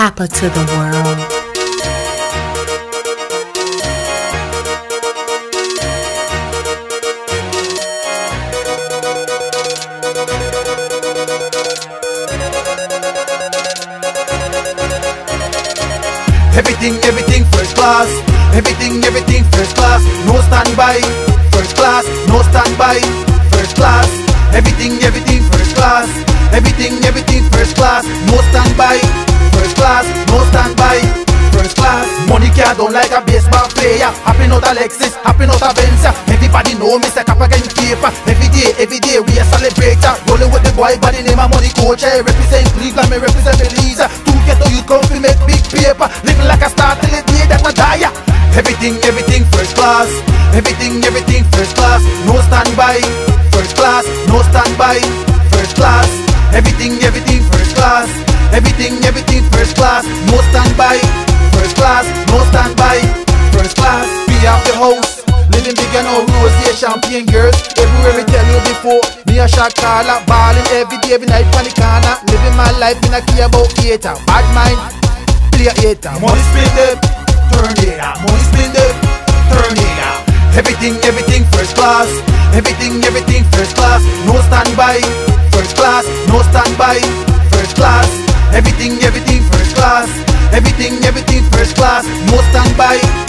Papa to the world. Everything first class. Everything first class. No standby. First class, no standby. First class. Everything first class. Everything first class. No standby. First class, no standby. First class. Money car down like a baseball player. Hopping out a Lexus, hopping out a Benz. Everybody know me say Kappa getting paper. Every day we a celebrator. Rolling with the boy by the name of Money Coach. I represent Cleveland, me represent Belize. Two ghetto you come to make big paper. Living like a star till the day that I die. Everything first class. Everything first class. No standby. First class, no standby. First class. Everything first class. Everything first class. No standby. First class, no standby. First class. We have the house. Living big and all rose, yeah, champagne girls. Everywhere we tell you before. Me a shot caller, balling every day, every night on the corner. Living my life in a care about theater. Bad mind, play a hater. Money spend it, turn it up. Money spend it, turn it up. Everything first class. Everything first class. No standby. First class, no standby. First class. Everything first class. Everything first class. No standby.